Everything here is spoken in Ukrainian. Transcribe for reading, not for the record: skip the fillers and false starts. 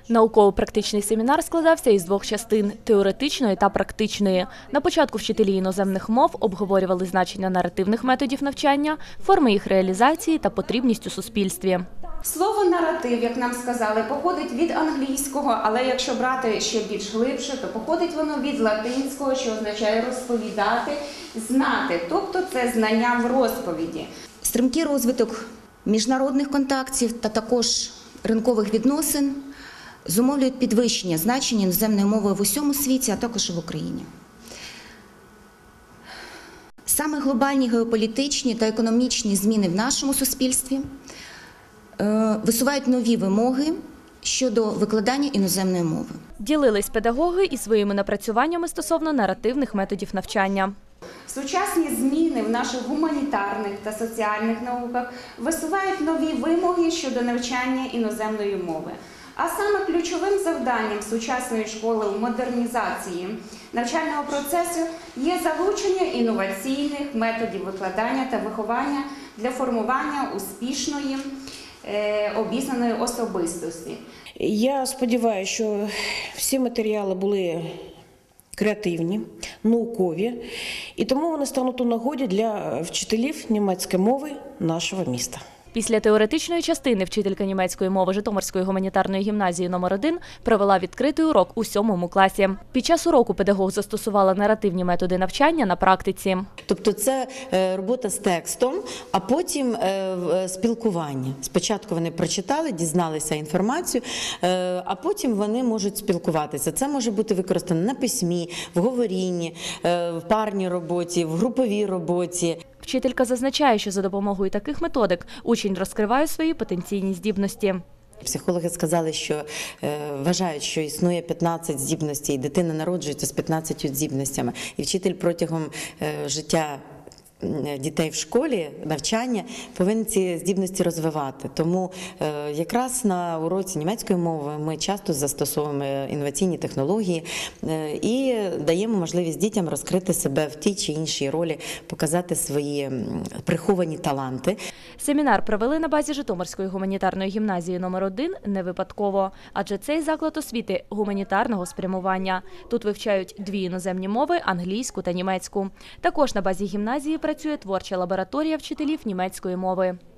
Науково-практичний семінар складався із двох частин – теоретичної та практичної. На початку вчителі іноземних мов обговорювали значення наративних методів навчання, форми їх реалізації та потрібність у суспільстві. Слово «наратив», як нам сказали, походить від англійського, але якщо брати ще більш глибше, то походить воно від латинського, що означає розповідати, знати, тобто це знання в розповіді. Стрімкий розвиток міжнародних контактів та також ринкових відносин зумовлюють підвищення значення іноземної мови в усьому світі, а також і в Україні. Саме глобальні геополітичні та економічні зміни в нашому суспільстві висувають нові вимоги щодо викладання іноземної мови. Ділились педагоги і своїми напрацюваннями стосовно наративних методів навчання. Сучасні зміни в наших гуманітарних та соціальних науках висувають нові вимоги щодо навчання іноземної мови. А саме ключовим завданням сучасної школи у модернізації навчального процесу є залучення інноваційних методів викладання та виховання для формування успішної, обізнаної особистості. Я сподіваюся, що всі матеріали були креативні, наукові, і тому вони стануть у нагоді для вчителів німецької мови нашого міста. Після теоретичної частини вчителька німецької мови Житомирської гуманітарної гімназії номер 1 провела відкритий урок у 7 класі. Під час уроку педагог застосувала наративні методи навчання на практиці. Тобто це робота з текстом, а потім спілкування. Спочатку вони прочитали, дізналися інформацію, а потім вони можуть спілкуватися. Це може бути використано на письмі, в говорінні, в парній роботі, в груповій роботі. Вчителька зазначає, що за допомогою таких методик учень розкриває свої потенційні здібності. Психологи сказали, що вважають, що існує 15 здібностей, дитина народжується з 15 здібностями. І вчитель протягом життя дітей в школі, навчання, повинен ці здібності розвивати. Тому якраз на уроці німецької мови ми часто застосовуємо інноваційні технології і даємо можливість дітям розкрити себе в тій чи іншій ролі, показати свої приховані таланти. Семінар провели на базі Житомирської гуманітарної гімназії номер 1 не випадково, адже цей заклад освіти гуманітарного спрямування. Тут вивчають дві іноземні мови – англійську та німецьку. Також на базі гімназії працює творча лабораторія вчителів німецької мови.